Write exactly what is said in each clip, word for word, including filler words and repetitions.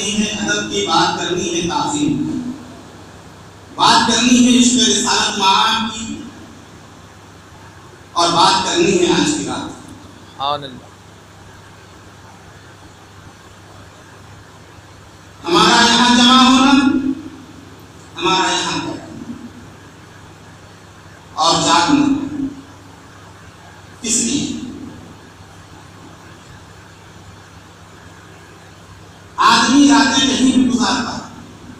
ادب کی بات کرنی ہے، تعظیم کی بات کرنی ہے، عشق رسالت معام کی، اور بات کرنی ہے آج کی رات کی۔ سبحان اللہ۔ ہمارا یہاں جمع ہونا، ہمارا یہاں بیٹھنا اور جاگنا کس لیے؟ آدمی راتیں کہیں بھی گزارتا ہے،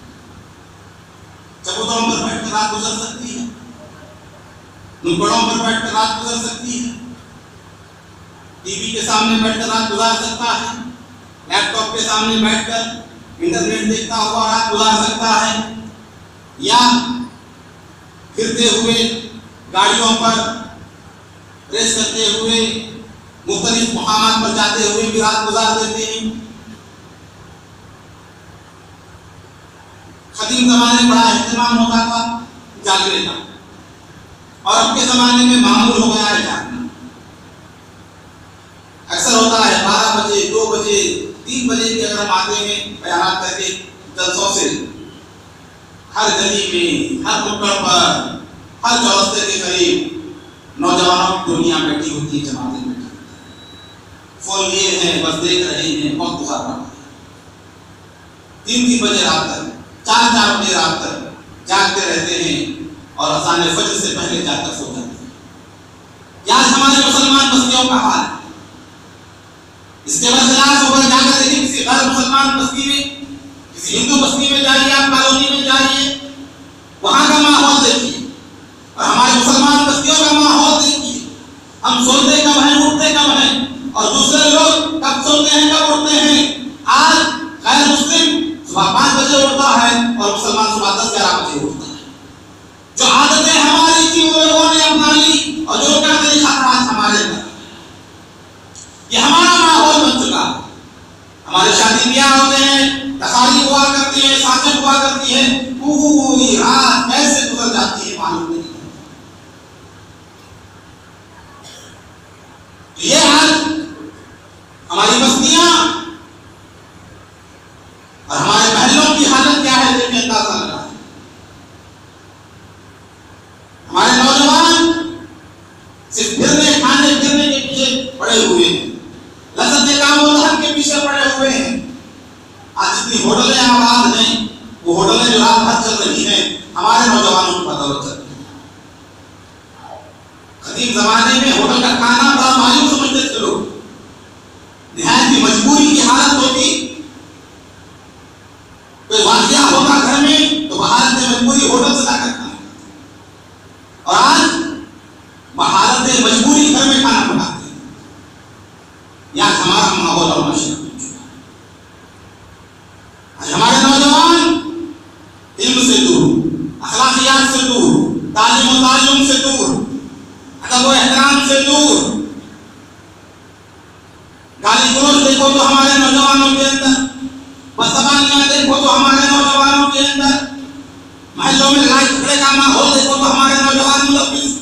چبوتروں پر بیٹھ کر رات گزر سکتی ہے، نکڑوں پر بیٹھ کر رات گزر سکتی ہے، ٹی وی کے سامنے بیٹھ کر رات گزار سکتا ہے، لیپ ٹاپ کے سامنے بیٹھ کر انٹرنیٹ دیکھتا ہوا رات گزار سکتا ہے، یا پھرتے ہوئے گاڑیوں پر ریس کرتے ہوئے مختلف مقامات پر جاتے ہوئے بھی رات گزار دیتے ہیں۔ قدیم زمانے میں بڑا اہتمام ہوتا تھا جاگنے کا، اور اب کے زمانے میں معمول ہو گیا ہے جاگنا۔ اکثر ہوتا ہے بارہ بجے، دو بجے، تین بجے بھی اگر ہم آتے ہیں بیانات کر کے جلسوں سے، ہر گلی میں، ہر نکڑ پر، ہر چورستے کے قریب نوجوانوں کی دنیا بیٹھی ہوتی ہے، جماعتیں بیٹھی ہوتی ہیں، فون لیے ہیں، بس دیکھ رہے ہیں، وقت گزار رہا ہے۔ تین تین بجے رات تک، چار چار بجے رات تک جاگتے رہتے ہیں، اور اذان فجر سے پہلے جا کر سو جاتے ہیں۔ یہ آج ہمارے مسلمان بستیوں کا حال ہے۔ اس کے برخلاف ہو کر جا کر دیکھیں کسی غیر مسلمان بستی میں، کسی ہندو بستی میں جائیے، آپ کالونی میں جائیے، وہاں کا ماحول دیکھیے، اور ہمارے مسلمان بستیوں کا ماحول دیکھیے۔ ہم سوتے کب ہیں، اٹھتے کب ہیں، اور دوسرے لوگ کب سوتے ہیں، کب اٹھتے ہیں۔ آج غیر مسلم صبح پانچ بجے اٹھتا ہے اور مسلمان صبح دس گیارہ بجے اٹھتا ہے۔ جو عادتیں ہماری تھی وہ لوگوں نے اپنا لی، اور جو کا طریقہ آج ہمارے گھر، یہ ہمارا ماحول بن چکا ہے۔ ہمارے شادی بیاہ ہوتے ہیں، تقاریب ہوا کرتی ہے، ساجد ہوا کرتی ہے، پوری رات کیسے گزر جاتی ہے معلوم نہیں۔ یہ آج ہماری بستیاں اور ہمارے محلوں کی حالت کیا ہے دیکھ کے اندازہ لگا ہے۔ ہمارے نوجوان صرف پھرنے کھانے پھرنے کے پیچھے پڑے ہوئے ہیں، لذت کام و لہر کے پیچھے پڑے ہوئے ہیں۔ آج اتنی ہوٹلیں آباد ہیں، وہ ہوٹلیں جو رات بھر چل رہی ہیں ہمارے نوجوانوں کی بدولت چل رہی ہیں۔ قدیم زمانے میں ہوٹل کا کھانا بڑا معیوب سمجھتے تھے لوگ، نہایت کی مجبوری کی حالت ہوتی، کوئی واقعہ ہوگا گھر میں تو بہارت مجبوری ہوٹل سے لا کر کھانا، اور آج بہارت مجبوری گھر میں کھانا پکاتے ہیں۔ یہ آج ہمارا ماحول اور معاشرہ بن چکا ہے۔ آج ہمارے نوجوان علم سے دور، اخلاقیات سے دور، تعلیم و تعلم سے دور، ادب و احترام سے دور۔ گالی گلوچ دیکھو تو ہمارے نوجوانوں کے اندر، بدزبانیاں دیکھو تو ہمارے نوجوانوں کے اندر، محلوں میں لڑائی جھگڑے کا ماحول دیکھو تو ہمارے نوجوان ملوث،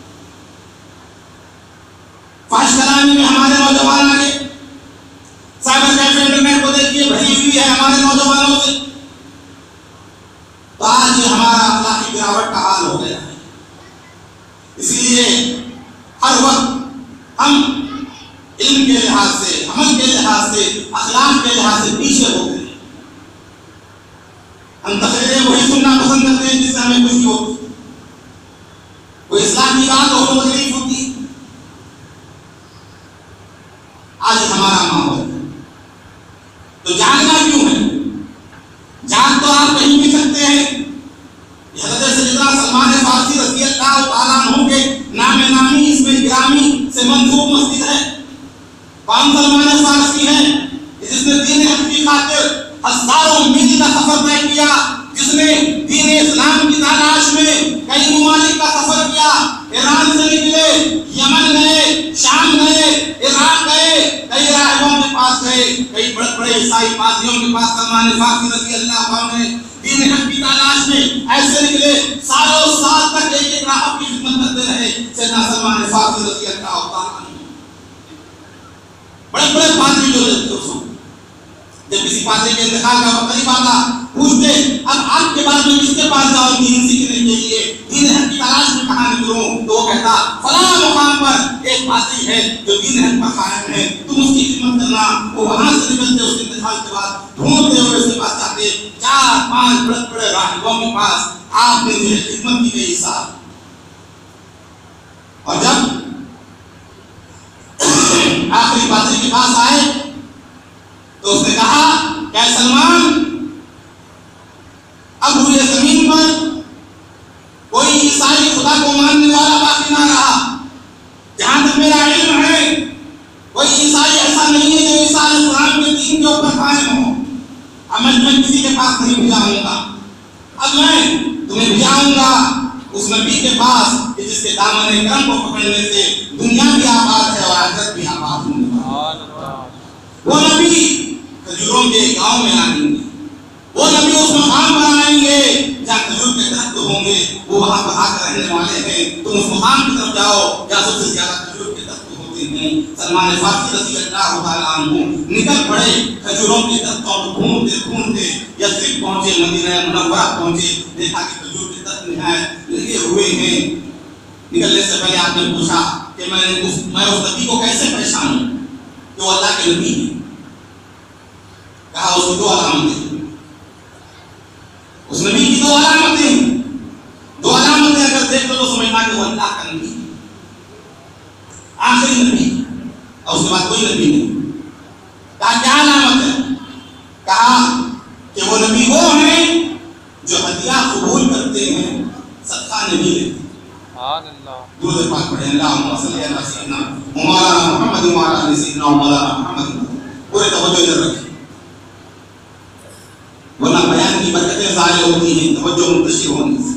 فحش کلامی میں ہمارے نوجوان آگے، سائبر کیفے انٹرنیٹ کو دیکھیے بھری ہوئی ہے ہمارے نوجوانوں سے۔ تو آج یہ ہمارا اخلاقی گراوٹ کا حال ہو گیا ہے۔ اسی لیے ہر وقت ہم علم کے لحاظ سے، عمل کے لحاظ سے، اخلاق کے لحاظ سے پیچھے ہو گئے ہیں۔ ہم تقریریں وہی سننا پسند کرتے ہیں جس سے ہمیں خوشی ہوتی، کوئی اصلاح کی بات ہو تو تکلیف ہوتی۔ آج ہمارا ماحول ہے، تو جاگنا کیوں ہے؟ جاگ تو آپ کہیں بھی سکتے ہیں۔ حضرت سیدنا سلمان فارسی رضی اللہ تعالیٰ عنہ کے نام نامی اس میں گرامی سے منسوب مسجد ہے۔ کون سلمان فارسی ہے؟ جس نے دین حق کی خاطر ہزاروں میل کا سفر طے کیا، جس نے دین اسلام کی تلاش میں کئی ممالک کا سفر کیا، ایران سے نکلے، یمن گئے، شام گئے، عراق گئے، کئی راہبوں کے پاس گئے، کئی بڑے بڑے عیسائی پادریوں کے پاس سلمان فارسی رضی اللہ عنہ نے دین حق کی تلاش میں ایسے نکلے، سالوں سال تک ایک ایک راہب کی خدمت کرتے رہے سیدنا سلمان فارسی رضی اللہ عنہ۔ بڑے بڑے پادری جو رہتے اس وقت جب کسی پادری کے انتقال کا وقت قریب آتا پوچھتے اب آپ کے بعد میں کس کے پاس جاؤں دین سیکھنے کے لیے، دین حق کی تلاش میں کہاں نکلوں؟ تو وہ کہتا فلاں مقام پر ایک پادری ہے جو دین حق پر قائم ہے، تم اس کی خدمت کرنا۔ وہ وہاں سے نکلتے اس کے انتقال کے بعد ڈھونڈتے ہوئے اس کے پاس جاتے، چار پانچ بڑے بڑے راہبوں کے پاس آپ نے جو خدمت کی گئی سال، اور جب آخری پادری کے پاس آئے تو اس نے کہا کہ سلمان، اب روئے زمین پر کوئی عیسائی خدا کو ماننے والا باقی نہ رہا۔ جہاں تک میرا علم ہے کوئی عیسائی ایسا نہیں ہے جو عیسیٰ علیہ السلام کے دین کے اوپر قائم ہو۔ اب میں کسی کے پاس نہیں بھجاؤں گا، اب میں تمہیں بھجاؤں گا اس نبی کے پاس کہ جس کے دامن کرم کو پکڑنے سے دنیا بھی آباد ہے اور آخرت بھی آباد ہوگی۔ وہ نبی کھجوروں کے گاؤں میں آئیں گے، وہ نبی اس مقام پر آئیں گے جہاں کھجور کے درخت ہوں گے، وہ وہاں پر آ کر رہنے والے ہیں، تم اس مقام کی طرف جاؤ جہاں سب سے زیادہ کھجور کے درخت ہوتے ہیں۔ سلمان فارسی رضی اللہ تعالیٰ عنہ نکل پڑے کھجوروں کے درختوں کو ڈھونڈتے ڈھونڈتے یثرب پہنچے، مدینہ منورہ پہنچے، دیکھا کہ کھجور کے درخت نہایت لگے ہوئے ہیں۔ نکلنے سے پہلے آپ نے پوچھا کہ میں اس میں اس نبی کو کیسے پہچانوں کہ وہ اللہ کے نبی ہیں؟ کہا اس کی دو علامتیں، اس نبی کی دو علامتیں دو علامتیں اگر دیکھ لو تو سمجھنا کہ وہ اللہ کا نبی ہے، آخری نبی، اور اس کے بعد کوئی نبی نہیں۔ کہا کیا علامت ہے؟ کہا کہ وہ نبی وہ ہیں جو ہدیہ قبول کرتے ہیں، صدقہ نہیں لیتے۔ درود پاک پڑھیں، اللہم صلی علی سیدنا مولانا محمد وعلی آل سیدنا مولانا محمد۔ پورے توجہ ادھر رکھیں ورنہ بیان کی برکتیں ضائع ہوتی ہیں توجہ منتشر ہونے سے۔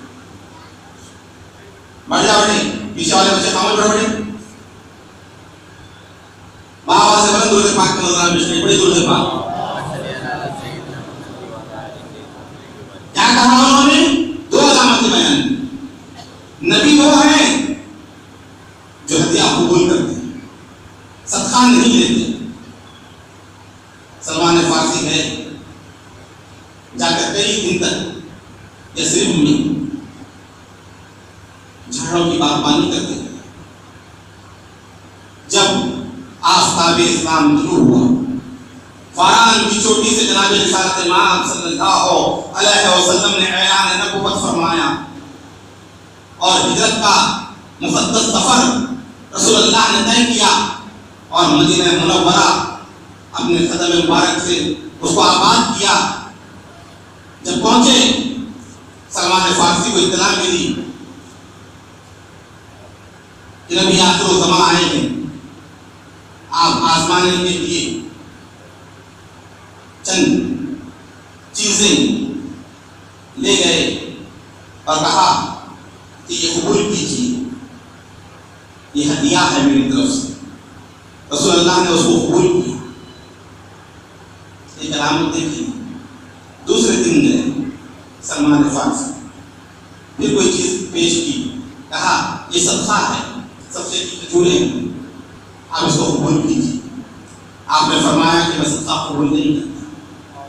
بڑھ جا بڑھے، پیچھے والے بچے خاموش بڑھ بڑھے، بابا سے بلند درود پاک کا نظرانہ پیش کریں، بڑی درود پاک۔ کیا کہا انہوں نے؟ دو علامتیں بیان کی، نبی وہ ہیں جو ہدیہ قبول کرتے ہیں، صدقہ نہیں لیتے۔ سلمان فارسی ہے جا کر کئی دن تک یثرب میں جھاڑوں کی باغبانی کرتے ہیں۔ جب آفتاب اسلام طلوع ہوا، فاران کی چوٹی سے جناب رسالت امام صلی اللہ علیہ وسلم نے اعلان نبوت فرمایا، اور ہجرت کا مقدس سفر رسول اللہ نے طے کیا، اور مدینہ منورہ اپنے قدم مبارک سے اس کو آباد کیا۔ جب پہنچے سلمان فارسی کو اطلاع ملی کہ نبی آخر الزمان آئے ہیں، آپ آزمانے کے لیے چند چیزیں لے گئے اور کہا کہ یہ قبول کیجیے، یہ ہدیہ ہے میری طرف سے۔ رسول اللہ نے اس کو قبول کیا، ایک علامت دیکھی۔ دوسرے دن گئے سلمان فارسی، پھر کوئی چیز پیش کی، کہا یہ صدقہ ہے، سب سے کھجوریں ہیں، آپ اس کو قبول کیجیے۔ آپ نے فرمایا کہ میں صدقہ قبول نہیں کرتا۔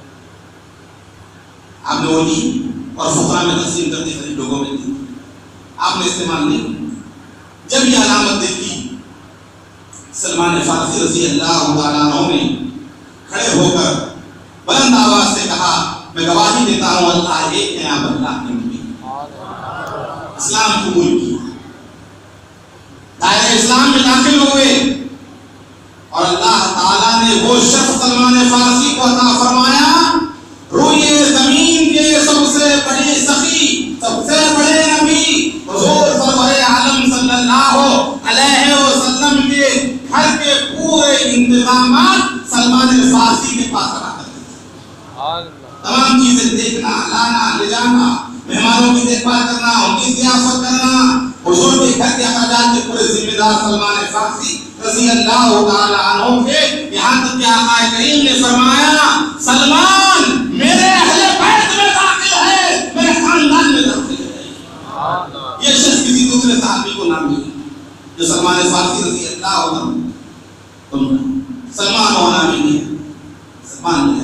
آپ نے وہ لی اور فقراء میں تقسیم کرتے غریب لوگوں میں دی، آپ نے استعمال نہیں۔ جب یہ علامت دیکھی سلمان فارسی رضی اللہ تعالیٰ عنہ نے کھڑے ہو کر بلند آواز سے کہا میں گواہی دیتا ہوں اللہ ایک ہے، آپ اللہ کے نبی، اسلام قبول کیا، دائرہ اسلام میں داخل ہوئے، اور اللہ تعالیٰ نے وہ شخص سلمان فارسی کو عطا فرمایا روئے زمین کے سب سے بڑے سخی، سب سے بڑے نبی حضور سرور عالم صلی اللہ علیہ وسلم کے گھر کے پورے انتظامات سلمان فارسی کے پاس رکھا کرتے تھے۔ تمام چیزیں دیکھنا، لانا، لے جانا، مہمانوں کی دیکھ بھال کرنا، ان کی ضیافت کرنا، حضور کے گھر کے اخراجات کے پورے ذمہ دار سلمان فارسی رضی اللہ تعالی عنہ تھے۔ یہاں تک کہ آقا کریم نے فرمایا سلمان میرے اہل بیت میں داخل ہے، میرے خاندان میں داخل ہے۔ یہ شخص کسی دوسرے صحابی کو نہ ملا جو سلمان فارسی رضی اللہ عنہ، سلمان ہونا بھی نہیں ہے، سلمان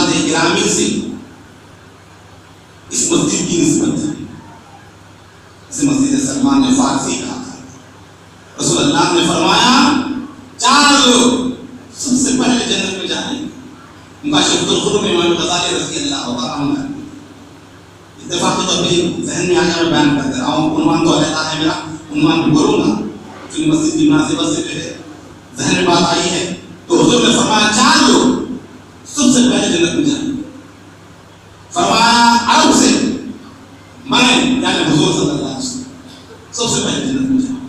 जमात गिरामी से इस मस्जिद की निस्बत है। इस मस्जिद सलमान ने फारसी कहा था। रसूल अल्लाह ने फरमाया चार लोग सबसे पहले जन्नत में जाएंगे। उनका शब्दुल खुद में इमाम गज़ाली रज़ी अल्लाह अन्हु है। इत्तेफाक़ी तौर पे ज़हन में आ गया, मैं बयान कर दे रहा हूँ। उन्वान तो अलग है मेरा, उन्वान भी बोलूँगा क्योंकि मस्जिद की मुनासिबत से जो है ज़हन में बात आई है। तो हुज़ूर ने फरमाया चार लोग सबसे पहले जन्नत में जाएंगे। फरमाया अरब से मैं यानी हुज़ूर सल्लल्लाहु अलैहि वसल्लम सबसे पहले जन्नत में जाएंगे।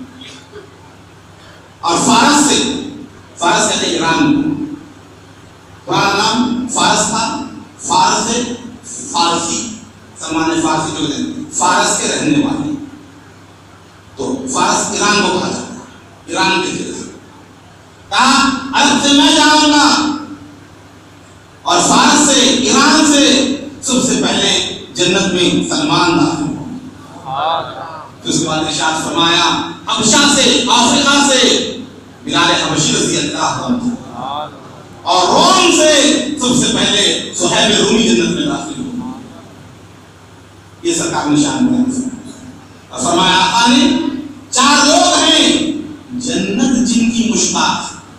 और फारस से, फारस कहते हैं ईरान को, पुराना नाम फारस था। फारस से फारसी, सलमान फारसी जो कहते हैं फारस के रहने वाले, तो फारस ईरान को कहा जाता है, ईरान के जिले से। कहा अरब से मैं जाऊंगा और फारस से, ईरान से सबसे पहले जन्नत में सलमान दाखिल होगा। तो उसके बाद इरशाद फरमाया हबशा से, अफ्रीका से बिलाल हबशी रज़ी अल्लाह अन्हु, और रोम से सबसे पहले सुहैब रूमी जन्नत में दाखिल होगा। ये सरकार निशान बयान और फरमाया आका ने चार लोग हैं जन्नत जिनकी मुश्ताक,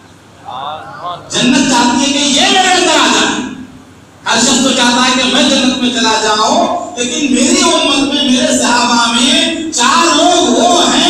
जन्नत चाहती है कि ये मेरे अंदर आ जाए। हर शख्स तो चाहता है कि मैं जन्नत में चला जाऊं, लेकिन मेरी उम्मत में, मेरे सहाबा में चार लोग वो हैं